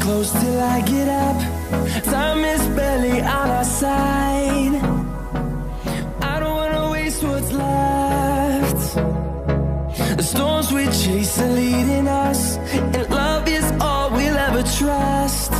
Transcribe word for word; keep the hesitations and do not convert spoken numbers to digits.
close till I get up. Time is barely on our side. I don't wanna waste what's left. The storms we chase are leading us, and love is all we'll ever trust.